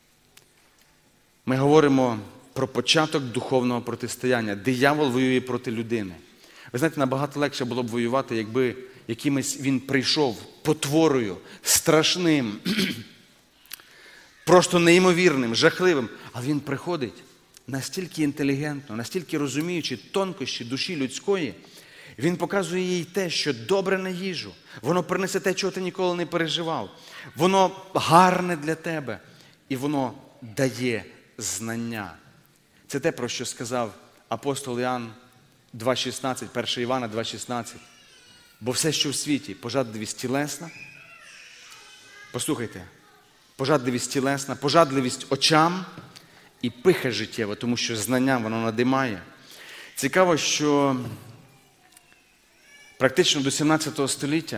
Ми говоримо про початок духовного протистояння. Диявол воює проти людини. Ви знаєте, набагато легше було б воювати, якби якимось він прийшов потворою, страшним, просто неймовірним, жахливим. Але він приходить настільки інтелігентно, настільки розуміючи тонкощі душі людської, він показує їй те, що добре на їжу. Воно принесе те, чого ти ніколи не переживав. Воно гарне для тебе. І воно дає знання. Це те, про що сказав апостол Іоанн два шістнадцять, перше Івана два шістнадцять. Бо все, що в світі, пожадливість тілесна, послухайте, пожадливість тілесна, пожадливість очам і пиха життєва, тому що знання воно надимає. Цікаво, що практично до сімнадцятого століття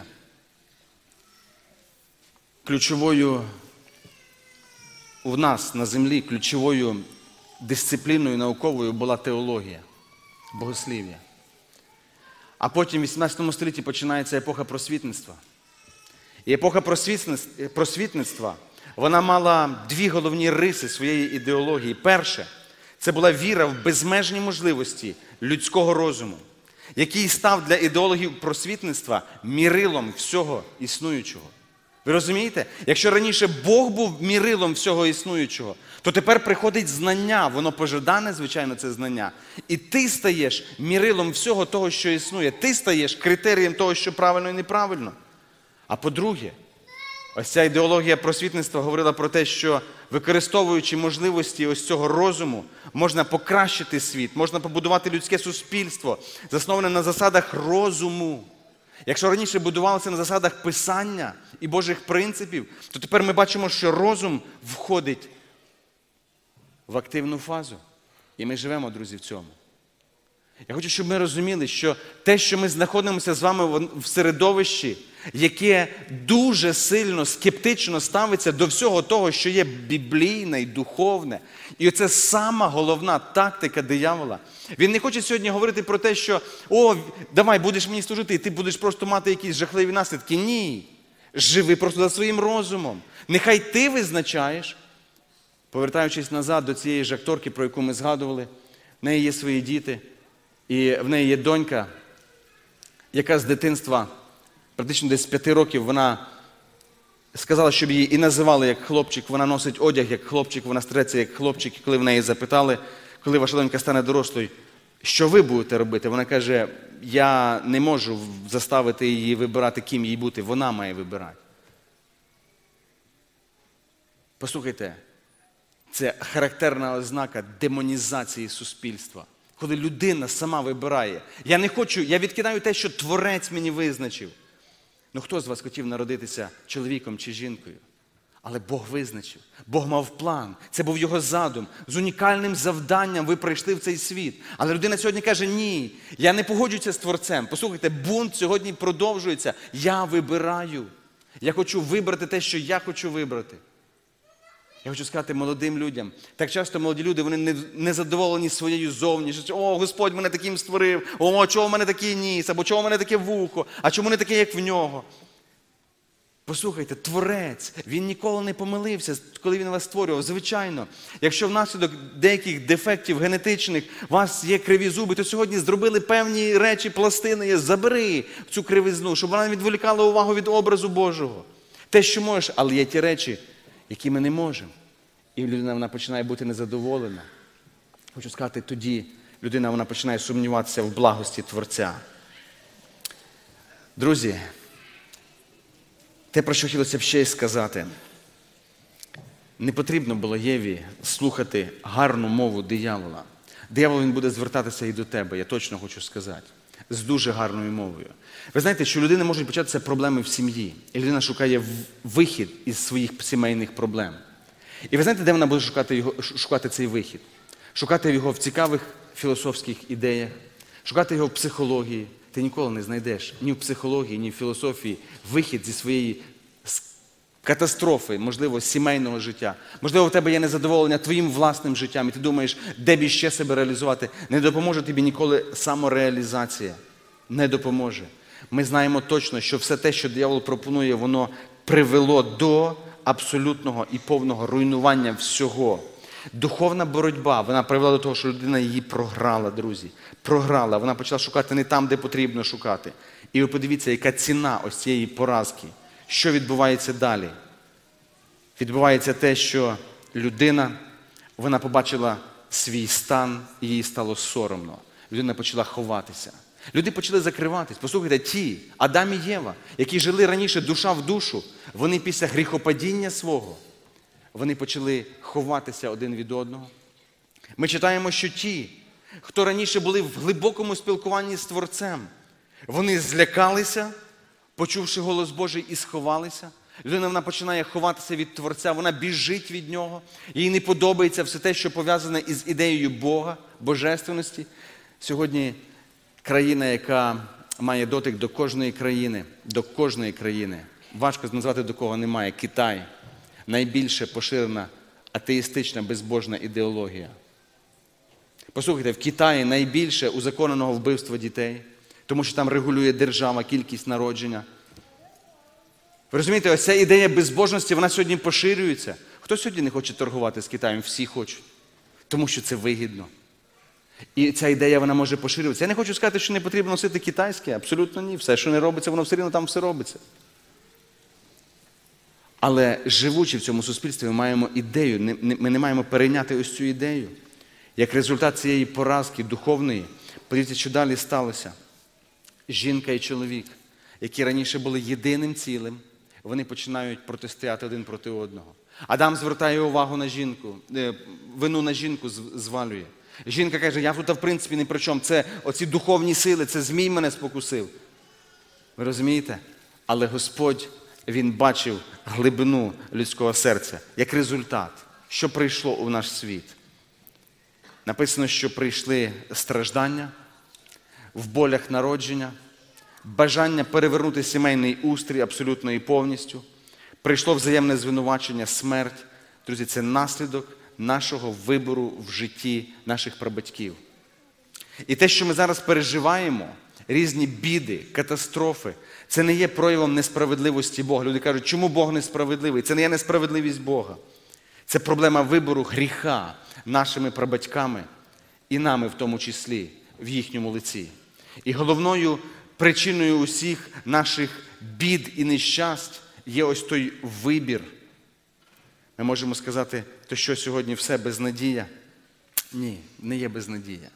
ключовою у нас на землі, ключовою дисципліною науковою була теологія, богослів'я. А потім в вісімнадцятому столітті починається епоха просвітництва. І епоха просвітництва, вона мала дві головні риси своєї ідеології. Перше, це була віра в безмежні можливості людського розуму, який став для ідеологів просвітництва мірилом всього існуючого. Ви розумієте? Якщо раніше Бог був мірилом всього існуючого, то тепер приходить знання, воно пожадане, звичайно, це знання. І ти стаєш мірилом всього того, що існує. Ти стаєш критерієм того, що правильно і неправильно. А по-друге, ось ця ідеологія просвітництва говорила про те, що використовуючи можливості ось цього розуму, можна покращити світ, можна побудувати людське суспільство, засноване на засадах розуму. Якщо раніше будувалося на засадах Писання і Божих принципів, то тепер ми бачимо, що розум входить в активну фазу. І ми живемо, друзі, в цьому. Я хочу, щоб ми розуміли, що те, що ми знаходимося з вами в середовищі, яке дуже сильно скептично ставиться до всього того, що є біблійне і духовне. І оце сама головна тактика диявола. Він не хоче сьогодні говорити про те, що «О, давай, будеш мені служити, і ти будеш просто мати якісь жахливі наслідки». Ні. Живи просто за своїм розумом. Нехай ти визначаєш, повертаючись назад до цієї ж акторки, про яку ми згадували, в неї є свої діти, і в неї є донька, яка з дитинства, практично десь з п'яти років, вона сказала, щоб її і називали як хлопчик, вона носить одяг як хлопчик, вона стреться як хлопчик. І коли в неї запитали, коли ваша донька стане дорослою, що ви будете робити? Вона каже, я не можу заставити її вибирати, ким їй бути, вона має вибирати. Послухайте, це характерна ознака демонізації суспільства. Коли людина сама вибирає. Я не хочу, я відкидаю те, що Творець мені визначив. Ну хто з вас хотів народитися чоловіком чи жінкою? Але Бог визначив. Бог мав план. Це був його задум. З унікальним завданням ви прийшли в цей світ. Але людина сьогодні каже, ні, я не погоджуюся з Творцем. Послухайте, бунт сьогодні продовжується. Я вибираю. Я хочу вибрати те, що я хочу вибрати. Я хочу сказати молодим людям. Так часто молоді люди, вони не, не задоволені своєю зовнішністю. О, Господь мене таким створив. О, чого в мене такий ніс? Або чого в мене таке вухо? А чому не таке, як в нього? Послухайте, Творець, Він ніколи не помилився, коли Він вас створював. Звичайно, якщо внаслідок деяких дефектів генетичних у вас є криві зуби, то сьогодні зробили певні речі, пластини, забери цю кривизну, щоб вона не відволікала увагу від образу Божого. Те, що можеш, але є ті речі, які ми не можемо. І людина вона починає бути незадоволена. Хочу сказати, тоді людина вона починає сумніватися в благості Творця. Друзі, те, про що хотілося б ще й сказати, не потрібно було Єві слухати гарну мову диявола. Диявол, він буде звертатися і до тебе, я точно хочу сказати, з дуже гарною мовою. Ви знаєте, що у людини можуть початися проблеми в сім'ї, і людина шукає вихід із своїх сімейних проблем. І ви знаєте, де вона буде шукати, його, шукати цей вихід? Шукати його в цікавих філософських ідеях, шукати його в психології. Ти ніколи не знайдеш ні в психології, ні в філософії вихід зі своєї катастрофи, можливо, сімейного життя. Можливо, в тебе є незадоволення твоїм власним життям, і ти думаєш, де б іще себе реалізувати. Не допоможе тобі ніколи самореалізація. Не допоможе. Ми знаємо точно, що все те, що диявол пропонує, воно привело до абсолютного і повного руйнування всього. Духовна боротьба, вона привела до того, що людина її програла, друзі. Програла. Вона почала шукати не там, де потрібно шукати. І ви подивіться, яка ціна ось цієї поразки. Що відбувається далі? Відбувається те, що людина, вона побачила свій стан, і їй стало соромно. Людина почала ховатися. Люди почали закриватись. Послухайте, ті, Адам і Єва, які жили раніше душа в душу, вони після гріхопадіння свого, вони почали ховатися один від одного. Ми читаємо, що ті, хто раніше були в глибокому спілкуванні з Творцем, вони злякалися, почувши голос Божий, і сховалися. Людина вона починає ховатися від Творця, вона біжить від Нього. Їй не подобається все те, що пов'язане із ідеєю Бога, божественності. Сьогодні країна, яка має дотик до кожної країни, до кожної країни, важко назвати, до кого немає, Китай. Найбільше поширена атеїстична, безбожна ідеологія. Послухайте, в Китаї найбільше узаконеного вбивства дітей, тому що там регулює держава кількість народження. Ви розумієте, ось ця ідея безбожності, вона сьогодні поширюється. Хто сьогодні не хоче торгувати з Китаєм? Всі хочуть. Тому що це вигідно. І ця ідея, вона може поширюватися. Я не хочу сказати, що не потрібно носити китайське. Абсолютно ні. Все, що не робиться, воно все рівно там все робиться. Але живучи в цьому суспільстві, ми маємо ідею, ми не маємо перейняти ось цю ідею. Як результат цієї поразки духовної, подивіться, що далі сталося. Жінка і чоловік, які раніше були єдиним цілим, вони починають протистояти один проти одного. Адам звертає увагу на жінку, вину на жінку звалює. Жінка каже, я тут в принципі ні при чому, це оці духовні сили, це змій мене спокусив. Ви розумієте? Але Господь, Він бачив глибину людського серця, як результат, що прийшло у наш світ. Написано, що прийшли страждання, в болях народження, бажання перевернути сімейний устрій абсолютно і повністю. Прийшло взаємне звинувачення, смерть. Друзі, це наслідок нашого вибору в житті наших прабатьків. І те, що ми зараз переживаємо, різні біди, катастрофи, це не є проявом несправедливості Бога. Люди кажуть, чому Бог несправедливий? Це не є несправедливість Бога. Це проблема вибору гріха нашими прабатьками і нами в тому числі, в їхньому лиці. І головною причиною усіх наших бід і нещасть є ось той вибір. Ми можемо сказати, то що сьогодні все безнадія? Ні, не є безнадія.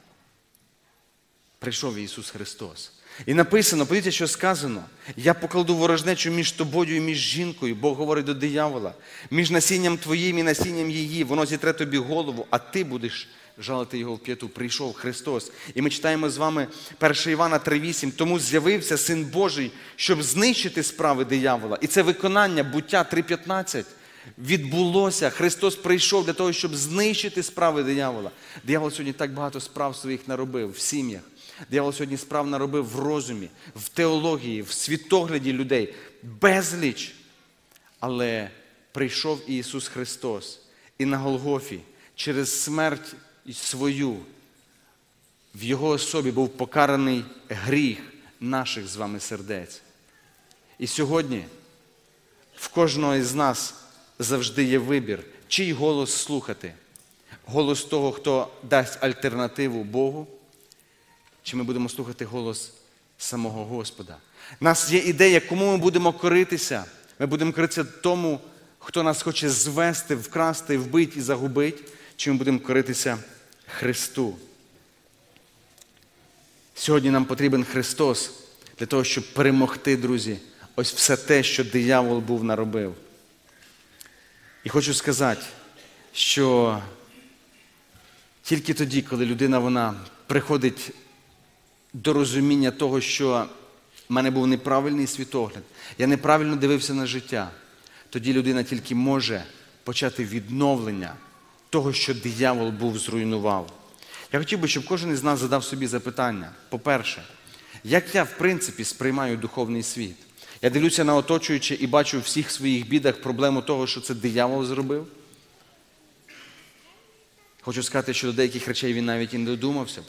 Прийшов Ісус Христос. І написано, подивіться, що сказано. Я покладу ворожнечу між тобою і між жінкою, Бог говорить до диявола, між насінням твоїм і насінням її, воно зітре тобі голову, а ти будеш жалити його в п'яту. Прийшов Христос. І ми читаємо з вами перше Івана три вісім. Тому з'явився Син Божий, щоб знищити справи диявола. І це виконання буття три п'ятнадцять. Відбулося. Христос прийшов для того, щоб знищити справи диявола. Диявол сьогодні так багато справ своїх наробив в сім'ях. Диявол сьогодні справ наробив в розумі, в теології, в світогляді людей. Безліч. Але прийшов Ісус Христос. І на Голгофі через смерть свою в Його особі був покараний гріх наших з вами сердець. І сьогодні в кожного із нас завжди є вибір, чий голос слухати. Голос того, хто дасть альтернативу Богу, чи ми будемо слухати голос самого Господа. У нас є ідея, кому ми будемо коритися. Ми будемо коритися тому, хто нас хоче звести, вкрасти, вбити і загубити, чи ми будемо коритися Христу. Сьогодні нам потрібен Христос для того, щоб перемогти, друзі, ось все те, що диявол був наробив. І хочу сказати, що тільки тоді, коли людина, вона приходить до розуміння того, що в мене був неправильний світогляд, я неправильно дивився на життя, тоді людина тільки може почати відновлення того, що диявол був зруйнував. Я хотів би, щоб кожен із нас задав собі запитання. По-перше, як я, в принципі, сприймаю духовний світ? Я дивлюся на оточуюче і бачу в всіх своїх бідах проблему того, що це диявол зробив? Хочу сказати, що до деяких речей він навіть і не додумався б.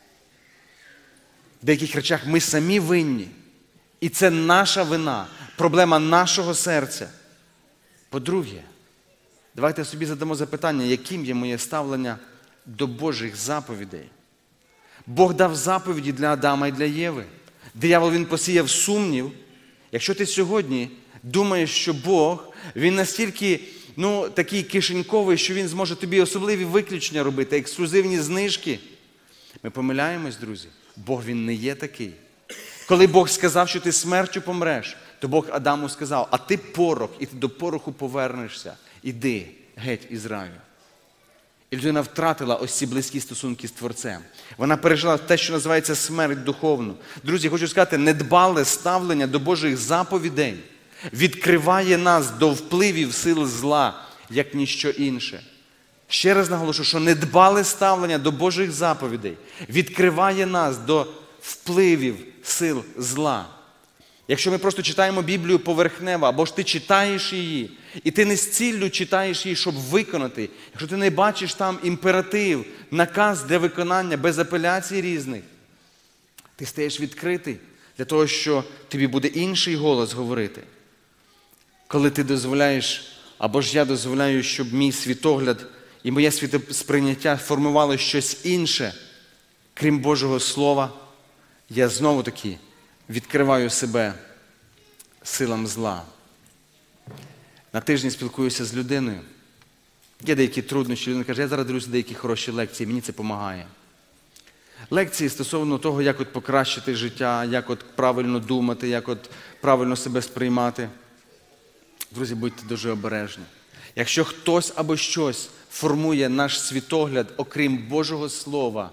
В деяких речах ми самі винні. І це наша вина, проблема нашого серця. По-друге, давайте собі задамо запитання, яким є моє ставлення до Божих заповідей. Бог дав заповіді для Адама і для Єви. Диявол, він посіяв сумнів. Якщо ти сьогодні думаєш, що Бог, він настільки, ну, такий кишеньковий, що він зможе тобі особливі виключення робити, ексклюзивні знижки, ми помиляємось, друзі. Бог, він не є такий. Коли Бог сказав, що ти смертю помреш, то Бог Адаму сказав, а ти порох, і ти до пороху повернешся. Іди геть із раю. І людина втратила ось ці близькі стосунки з Творцем. Вона пережила те, що називається смерть духовну. Друзі, хочу сказати, недбале ставлення до Божих заповідей відкриває нас до впливів сил зла, як ніщо інше. Ще раз наголошу, що недбале ставлення до Божих заповідей відкриває нас до впливів сил зла. Якщо ми просто читаємо Біблію поверхнево, або ж ти читаєш її, і ти не з ціллю читаєш її, щоб виконати, якщо ти не бачиш там імператив, наказ для виконання, без апеляцій різних, ти стаєш відкритий для того, що тобі буде інший голос говорити. Коли ти дозволяєш, або ж я дозволяю, щоб мій світогляд і моє світосприйняття формувало щось інше, крім Божого Слова, я знову-таки відкриваю себе силам зла. На тижні спілкуюся з людиною. Є деякі труднощі. Людина каже, я зараз дивлюся деякі хороші лекції, мені це допомагає. Лекції стосовно того, як от покращити життя, як от правильно думати, як от правильно себе сприймати. Друзі, будьте дуже обережні. Якщо хтось або щось формує наш світогляд, окрім Божого Слова,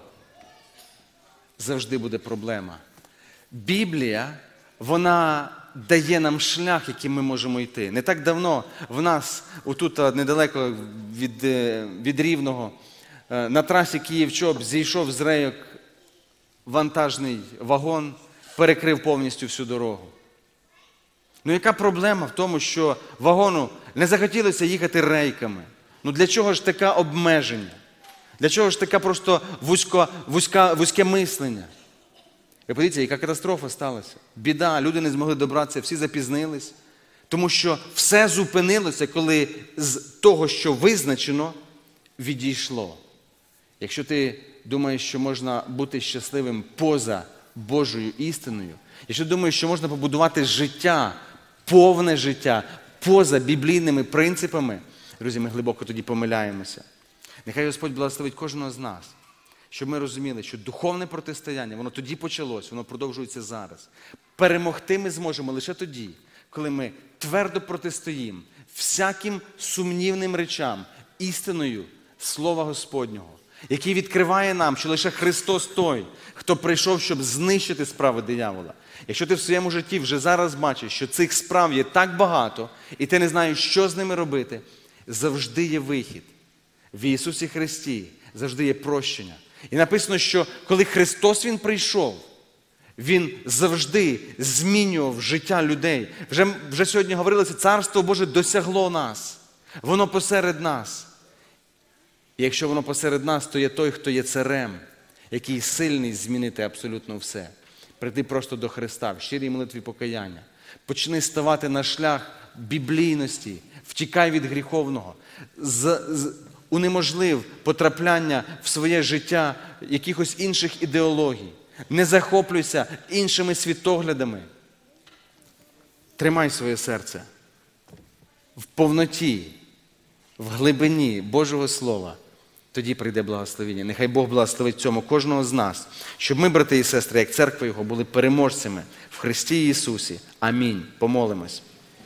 завжди буде проблема. Біблія, вона дає нам шлях, яким ми можемо йти. Не так давно в нас, отут недалеко від, від Рівного, на трасі Київ-Чоп зійшов з рейок вантажний вагон, перекрив повністю всю дорогу. Ну яка проблема в тому, що вагону не захотілося їхати рейками? Ну для чого ж таке обмеження? Для чого ж таке просто вузько, вузька, вузьке мислення? Ви подивіться, яка катастрофа сталася. Біда, люди не змогли добратися, всі запізнились. Тому що все зупинилося, коли з того, що визначено, відійшло. Якщо ти думаєш, що можна бути щасливим поза Божою істиною, якщо думаєш, що можна побудувати життя, повне життя, поза біблійними принципами, друзі, ми глибоко тоді помиляємося. Нехай Господь благословить кожного з нас, щоб ми розуміли, що духовне протистояння, воно тоді почалось, воно продовжується зараз. Перемогти ми зможемо лише тоді, коли ми твердо протистоїмо всяким сумнівним речам, істиною Слова Господнього, який відкриває нам, що лише Христос той, хто прийшов, щоб знищити справи диявола. Якщо ти в своєму житті вже зараз бачиш, що цих справ є так багато, і ти не знаєш, що з ними робити, завжди є вихід. В Ісусі Христі завжди є прощення. І написано, що коли Христос Він прийшов, Він завжди змінював життя людей. Вже, вже сьогодні говорилося, Царство Боже досягло нас. Воно посеред нас. І якщо воно посеред нас, то є той, хто є царем, який сильний змінити абсолютно все. Прийти просто до Христа в щирій молитві покаяння. Почни ставати на шлях біблійності, втікай від гріховного, з, з, унеможлив потрапляння в своє життя якихось інших ідеологій. Не захоплюйся іншими світоглядами. Тримай своє серце в повноті, в глибині Божого Слова. Тоді прийде благословення. Нехай Бог благословить цьому кожного з нас, щоб ми, брати і сестри, як церква Його, були переможцями в Христі Ісусі. Амінь. Помолимось.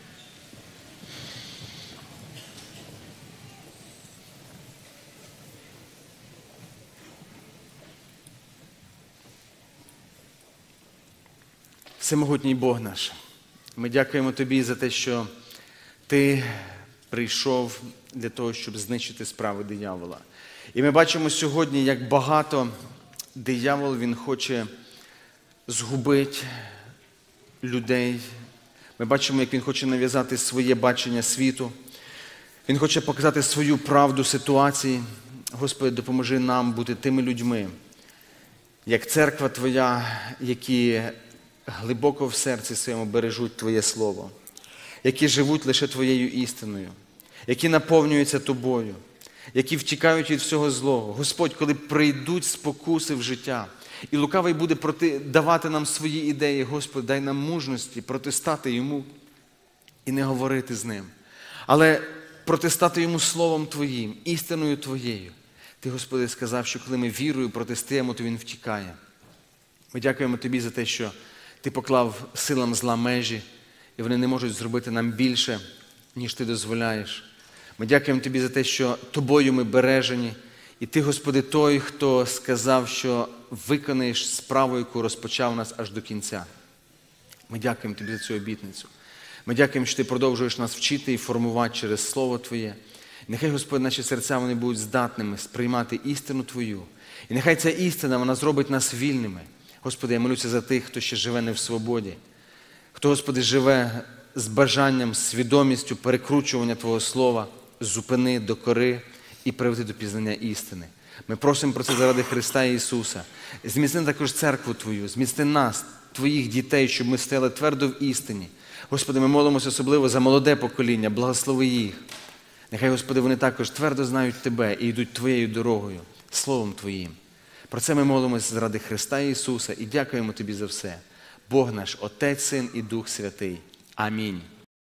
Всемогутній Бог наш, ми дякуємо Тобі за те, що Ти прийшов для того, щоб знищити справи диявола. І ми бачимо сьогодні, як багато диявол, він хоче згубити людей. Ми бачимо, як він хоче нав'язати своє бачення світу. Він хоче показати свою правду ситуації. Господи, допоможи нам бути тими людьми, як церква Твоя, які глибоко в серці своєму бережуть Твоє Слово, які живуть лише Твоєю істиною, які наповнюються Тобою, які втікають від всього злого. Господь, коли прийдуть спокуси в життя, і лукавий буде проти, давати нам свої ідеї, Господь, дай нам мужності протистати йому і не говорити з ним, але протистати йому Словом Твоїм, істиною Твоєю. Ти, Господи, сказав, що коли ми вірою протистоїмо, то він втікає. Ми дякуємо Тобі за те, що Ти поклав силам зла межі, і вони не можуть зробити нам більше, ніж Ти дозволяєш. Ми дякуємо Тобі за те, що Тобою ми бережені, і Ти, Господи, той, хто сказав, що виконаєш справу, яку розпочав нас аж до кінця. Ми дякуємо Тобі за цю обітницю. Ми дякуємо, що Ти продовжуєш нас вчити і формувати через Слово Твоє. І нехай, Господи, наші серця вони будуть здатними сприймати істину Твою. І нехай ця істина, вона зробить нас вільними. Господи, я молюся за тих, хто ще живе не в свободі. Хто, Господи, живе з бажанням, свідомістю перекручування Твого Слова, зупини, докори і приведи до пізнання істини. Ми просимо про це заради Христа Ісуса. Зміцни також церкву Твою, зміцни нас, Твоїх дітей, щоб ми стояли твердо в істині. Господи, ми молимося особливо за молоде покоління, благослови їх. Нехай, Господи, вони також твердо знають Тебе і йдуть Твоєю дорогою, Словом Твоїм. Про це ми молимося заради Христа Ісуса і дякуємо Тобі за все. Бог наш, Отець, Син і Дух Святий. Амінь.